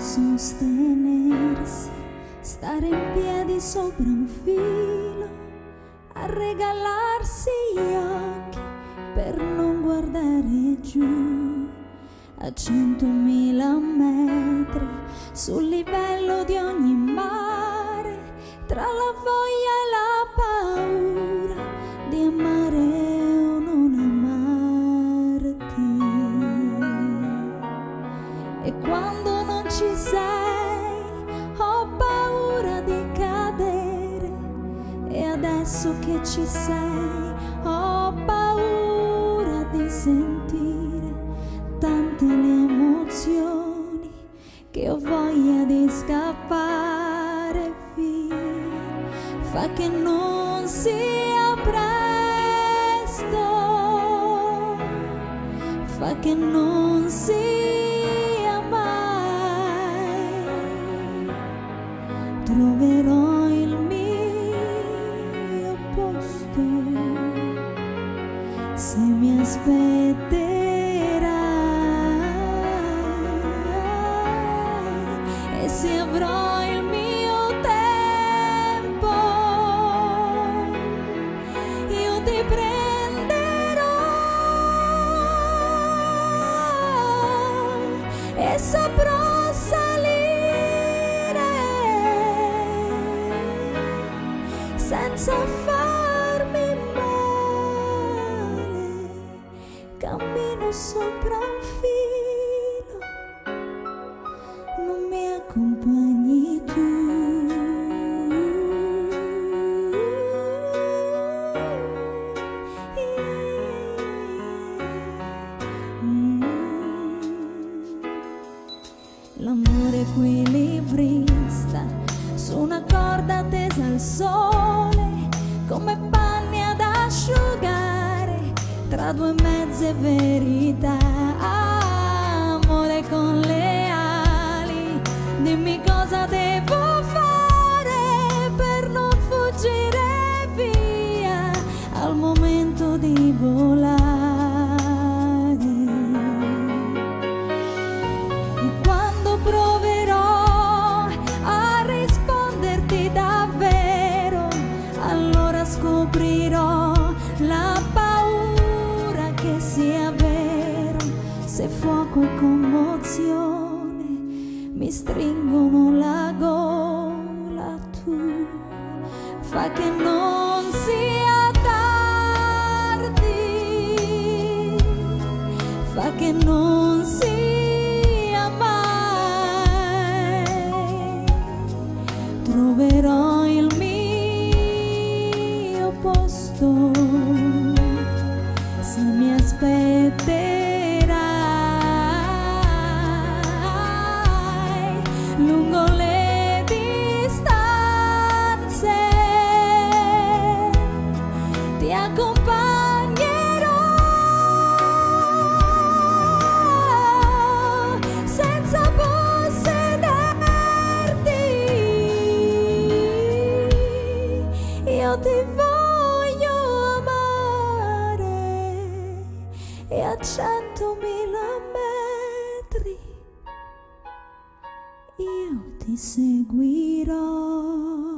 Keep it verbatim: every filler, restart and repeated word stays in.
sostenersi, stare in piedi sopra un filo, a regalarsi gli occhi per non guardare giù, a centomila metri sul livello di ogni mare, tra la voglia e la paura di amare o non amarti. E quando non ci sei ho paura di cadere, e adesso che ci sei ho paura di sentire tante le emozioni che ho voglia di scappare via. Fa che non sia presto, fa che non sia mai, troverò il mio posto se mi aspetterai, e se avrò il mio tempo io ti prenderò e saprò salire senza farmi male. Cammino sopra un filo, non mi accompagni tu. L'amore equilibrista su una corda tesa al sole, come panni ad asciugare tra due mezze verità. Amore con le ali, dimmi cosa devo fare per non fuggire via al momento di volare. E quando proverò a risponderti davvero, allora scoprirò la paura che sia vero, se fuoco e commozione mi stringono la gola. Tu fa che non sia tardi, fa che non sia mai, troverò il mio posto se mi aspetterai lungo le distanze. Ti accompagnerò senza possederti. Io ti voglio amare e a centomila metri io ti seguirò.